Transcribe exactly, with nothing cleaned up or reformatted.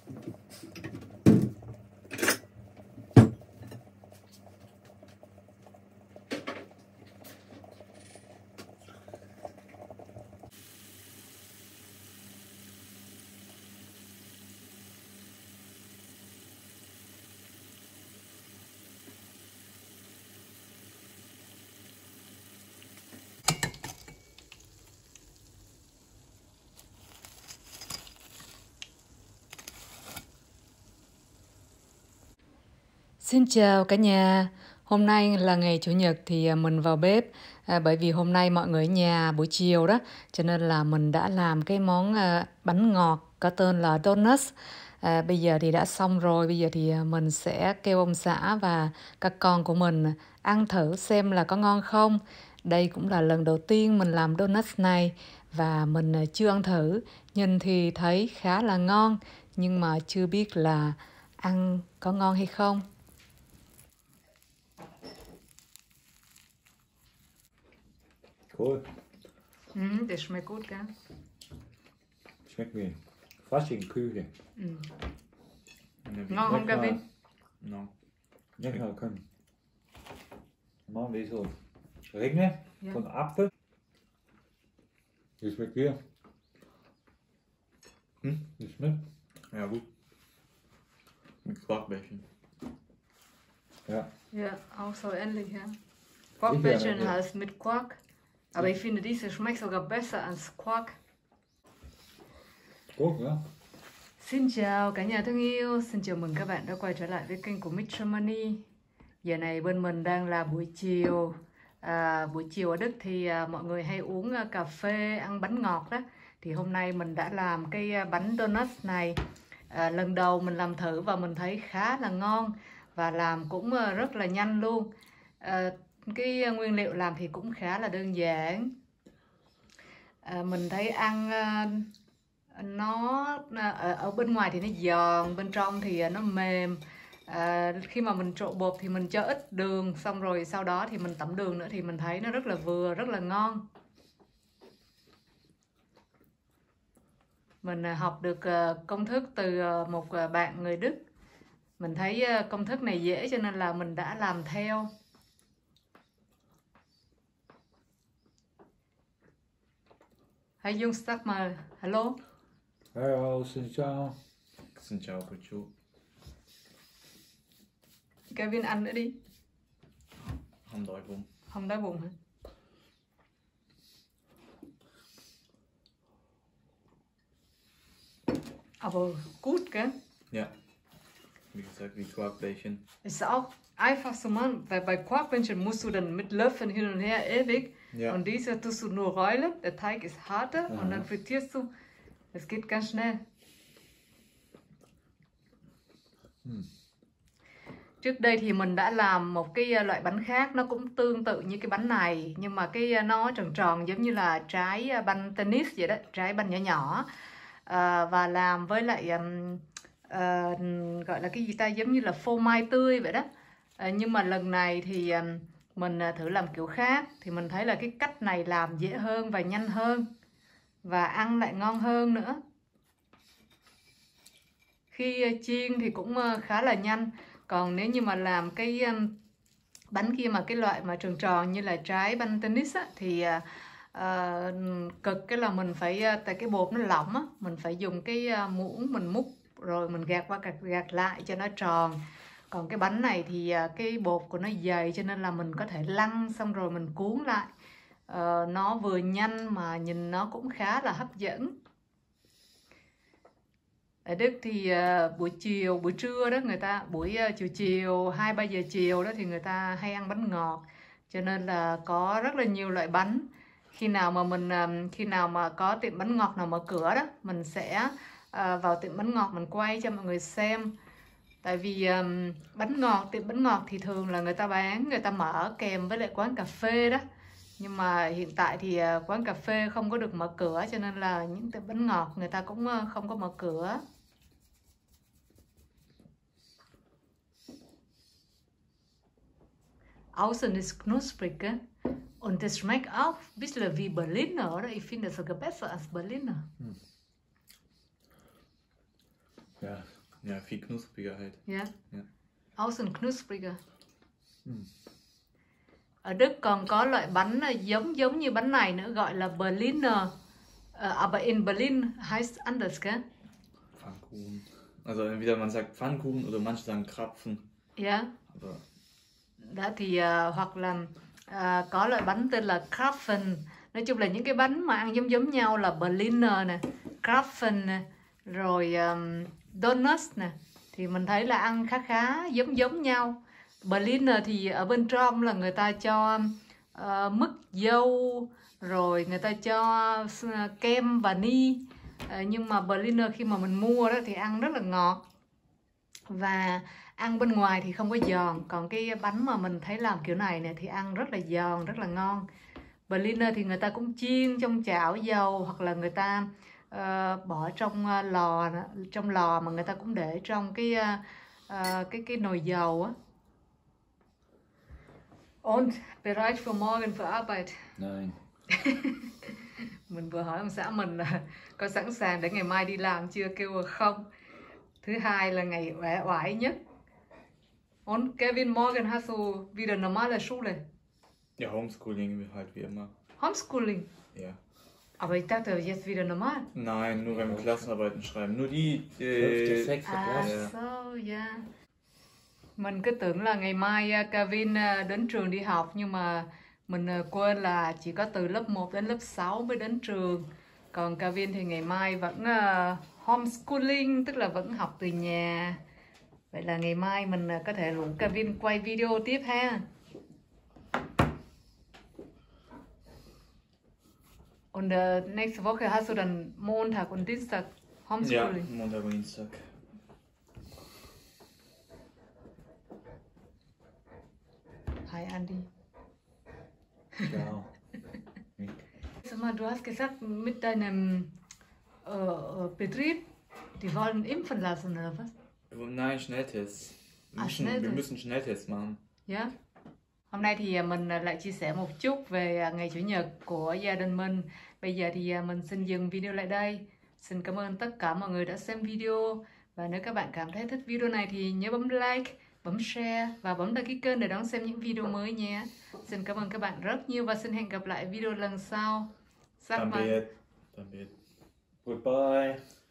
Xin chào cả nhà. Hôm nay là ngày Chủ nhật thì mình vào bếp à, bởi vì hôm nay mọi người ở nhà buổi chiều đó, cho nên là mình đã làm cái món à, bánh ngọt có tên là donuts. À, bây giờ thì đã xong rồi, bây giờ thì mình sẽ kêu ông xã và các con của mình ăn thử xem là có ngon không. Đây cũng là lần đầu tiên mình làm donuts này và mình chưa ăn thử, nhìn thì thấy khá là ngon nhưng mà chưa biết là ăn có ngon hay không. Cool. Mm, das schmeckt gut, gell? Schmeckt wie fast in Küche. Mm. Ngon không Gavin? No. Lecker können. Machen wir so Ringe Ja. von Apfel. Wie schmeckt dir? Hm? Wie schmeckt? Ja, gut. Mit Quarkbällchen. Ja. Ja, auch so ähnlich, ja. Ich Quarkbällchen ja, ja. heißt mit Quark, aber ich finde, diese schmeckt sogar besser als Quark. Gut, ja. Xin chào cả nhà thân yêu, xin chào mừng các bạn đã quay trở lại với kênh của Mix Germany. Giờ này bên mình đang là buổi chiều. À, buổi chiều ở Đức thì à, mọi người hay uống à, cà phê, ăn bánh ngọt đó. Thì hôm nay mình đã làm cái à, bánh donuts này. À, lần đầu mình làm thử và mình thấy khá là ngon và làm cũng à, rất là nhanh luôn. À, cái à, nguyên liệu làm thì cũng khá là đơn giản. À, mình thấy ăn à, nó ở, ở bên ngoài thì nó giòn, bên trong thì nó mềm. À, khi mà mình trộn bột thì mình cho ít đường, xong rồi sau đó thì mình tẩm đường nữa thì mình thấy nó rất là vừa, rất là ngon. Mình học được công thức từ một bạn người Đức. Mình thấy công thức này dễ cho nên là mình đã làm theo. Hãy dùng sắc mà hello. Hello, xin chào. Xin chào cô chú. Kevin ăn nữa đi. Không đói bụng. Không đói bụng hả? Aber gut, gell? Ja. Wie gesagt, wie Quarkbällchen. Ist auch einfach so, Mann, weil bei Quarkbällchen musst du dann mit Löffeln hin und her ewig. Ja. Und diese tust du nur rollen, der Teig ist harter Aha. und dann frittierst du. Es geht ganz schnell. Hmm. Trước đây thì mình đã làm một cái loại bánh khác, nó cũng tương tự như cái bánh này, nhưng mà cái nó tròn tròn giống như là trái banh tennis vậy đó, trái banh nhỏ nhỏ. À, và làm với lại um, uh, gọi là cái gì ta, giống như là phô mai tươi vậy đó. À, nhưng mà lần này thì um, mình thử làm kiểu khác, thì mình thấy là cái cách này làm dễ hơn và nhanh hơn và ăn lại ngon hơn nữa. Khi chiên thì cũng khá là nhanh, còn nếu như mà làm cái um, bánh kia mà cái loại mà tròn tròn như là trái banh tennis á, thì uh, cực cái là mình phải, tại cái bột nó lỏng á, mình phải dùng cái uh, muỗng mình múc rồi mình gạt qua gạt, gạt lại cho nó tròn. Còn cái bánh này thì uh, cái bột của nó dày cho nên là mình có thể lăn xong rồi mình cuốn lại. Uh, nó vừa nhanh mà nhìn nó cũng khá là hấp dẫn. Ở Đức thì uh, buổi chiều, buổi trưa đó người ta, buổi uh, chiều chiều, hai ba giờ chiều đó thì người ta hay ăn bánh ngọt. Cho nên là có rất là nhiều loại bánh. Khi nào mà mình, um, khi nào mà có tiệm bánh ngọt nào mở cửa đó, mình sẽ uh, vào tiệm bánh ngọt mình quay cho mọi người xem. Tại vì um, bánh ngọt, tiệm bánh ngọt thì thường là người ta bán, người ta mở kèm với lại quán cà phê đó. Nhưng mà hiện tại thì uh, quán cà phê không có được mở cửa, cho nên là những tiệm bánh ngọt người ta cũng uh, không có mở cửa. Außen ist knusprig, gell? Und das schmeckt auch ein bisschen wie Berliner, oder? Ich finde es sogar besser als Berliner. Hm. Ja. Ja, viel knuspriger halt. Yeah. Yeah. Außen knuspriger. Mm. Ở Đức còn có loại bánh giống giống như bánh này nữa gọi là Berliner. Uh, aber in Berlin heißt anders, gell? Pfannkuchen. Also entweder man sagt Pfannkuchen oder manche sagen Krapfen. Yeah. Aber Đó thì uh, hoặc là uh, có loại bánh tên là Krapfen. Nói chung là những cái bánh mà ăn giống giống nhau là Berliner nè, Krapfen nè, rồi um, Donuts nè. Thì mình thấy là ăn khá khá giống giống nhau. Berliner thì ở bên trong là người ta cho uh, mứt dâu, rồi người ta cho uh, kem vani. Uh, nhưng mà Berliner khi mà mình mua đó thì ăn rất là ngọt. Và ăn bên ngoài thì không có giòn. Còn cái bánh mà mình thấy làm kiểu này nè thì ăn rất là giòn, rất là ngon. Berliner thì người ta cũng chiên trong chảo dầu, hoặc là người ta uh, bỏ trong uh, lò, trong lò mà người ta cũng để trong cái uh, uh, cái cái nồi dầu á. Und bereit für morgen für Arbeit? Nein. Mình vừa hỏi ông xã mình là có sẵn sàng để ngày mai đi làm chưa, kêu không. Thứ hai là ngày uể oải nhất. Und Kevin, morgen hast du wieder normale Schule? ja, Homeschooling halt wie immer. Homeschooling? Ja. Aber ich dachte, jetzt wieder normal. Nein, nur wenn wir Klassenarbeiten schreiben. Nur die. Fünfte, Äh, sechste À, Klasse. so, yeah. Mình cứ tưởng là ngày mai uh, Kevin uh, đến trường đi học, nhưng mà mình uh, quên là chỉ có từ lớp một đến lớp sáu mới đến trường. Còn Kevin thì ngày mai vẫn uh, homeschooling, tức là vẫn học từ nhà. Vậy là ngày mai mình uh, có thể rủ Kevin quay video tiếp ha. Und uh, nächste Woche hast du dann Montag und Dienstag ja, Homeschooling. Montag und Dienstag. Hi Andi. Ciao. Sag mal, du hast gesagt, mit deinem äh, Betrieb, die wollen impfen lassen, oder was? Nein, Schnelltests. Wir, Ah, müssen, wir Schnelltest. müssen Schnelltests machen. Yeah. Hôm nay thì mình lại chia sẻ một chút về ngày Chủ nhật của gia đình mình. Bây giờ thì mình xin dừng video lại đây. Xin cảm ơn tất cả mọi người đã xem video. Và nếu các bạn cảm thấy thích video này thì nhớ bấm like, bấm share và bấm đăng ký kênh để đón xem những video mới nhé. Xin cảm ơn các bạn rất nhiều và xin hẹn gặp lại video lần sau. Sắc Tạm mặt. biệt. Tạm biệt. Goodbye.